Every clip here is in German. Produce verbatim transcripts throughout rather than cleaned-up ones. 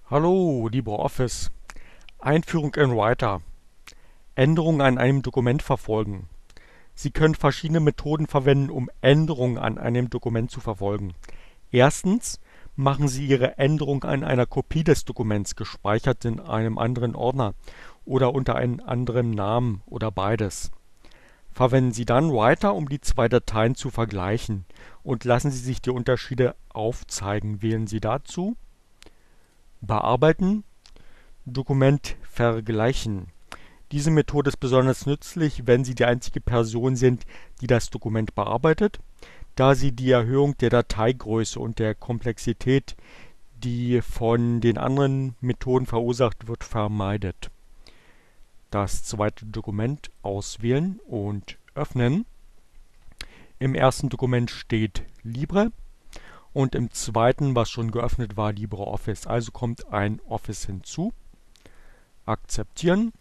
Hallo, LibreOffice. Einführung in Writer. Änderungen an einem Dokument verfolgen. Sie können verschiedene Methoden verwenden, um Änderungen an einem Dokument zu verfolgen. Erstens machen Sie Ihre Änderung an einer Kopie des Dokuments, gespeichert in einem anderen Ordner oder unter einem anderen Namen oder beides. Verwenden Sie dann Writer, um die zwei Dateien zu vergleichen, und lassen Sie sich die Unterschiede aufzeigen. Wählen Sie dazu Bearbeiten, Dokument vergleichen. Diese Methode ist besonders nützlich, wenn Sie die einzige Person sind, die das Dokument bearbeitet, da sie die Erhöhung der Dateigröße und der Komplexität, die von den anderen Methoden verursacht wird, vermeidet. Das zweite Dokument auswählen und öffnen. Im ersten Dokument steht Libre und im zweiten, was schon geöffnet war, LibreOffice. Also kommt ein Office hinzu. Akzeptieren.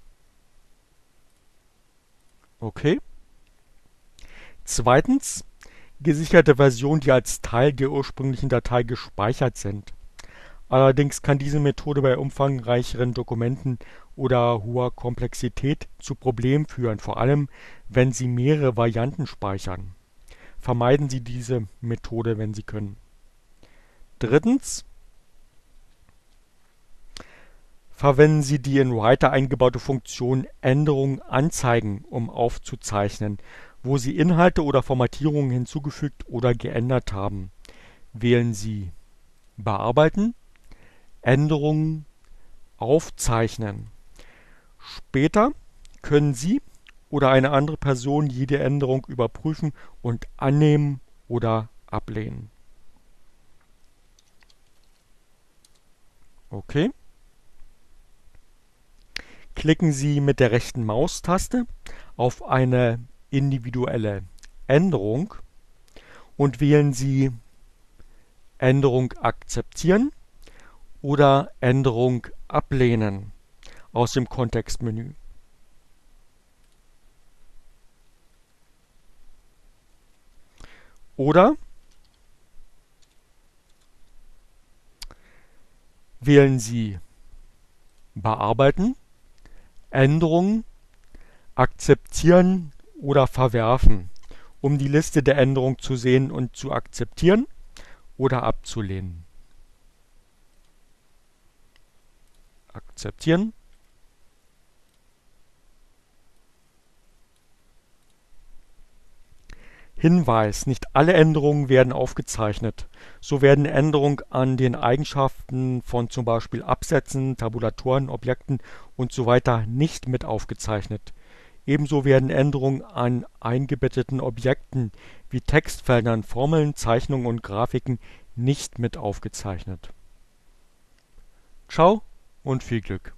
Okay. Zweitens, gesicherte Versionen, die als Teil der ursprünglichen Datei gespeichert sind. Allerdings kann diese Methode bei umfangreicheren Dokumenten oder hoher Komplexität zu Problemen führen, vor allem wenn Sie mehrere Varianten speichern. Vermeiden Sie diese Methode, wenn Sie können. Drittens, verwenden Sie die in Writer eingebaute Funktion Änderungen anzeigen, um aufzuzeichnen, wo Sie Inhalte oder Formatierungen hinzugefügt oder geändert haben. Wählen Sie Bearbeiten, Änderungen aufzeichnen. Später können Sie oder eine andere Person jede Änderung überprüfen und annehmen oder ablehnen. Okay. Klicken Sie mit der rechten Maustaste auf eine individuelle Änderung und wählen Sie Änderung akzeptieren oder Änderung ablehnen aus dem Kontextmenü. Oder wählen Sie Bearbeiten, Änderungen akzeptieren oder verwerfen, um die Liste der Änderungen zu sehen und zu akzeptieren oder abzulehnen. Akzeptieren. Hinweis: Nicht alle Änderungen werden aufgezeichnet. So werden Änderungen an den Eigenschaften von zum Beispiel Absätzen, Tabulatoren, Objekten usw. nicht mit aufgezeichnet. Ebenso werden Änderungen an eingebetteten Objekten wie Textfeldern, Formeln, Zeichnungen und Grafiken nicht mit aufgezeichnet. Ciao und viel Glück!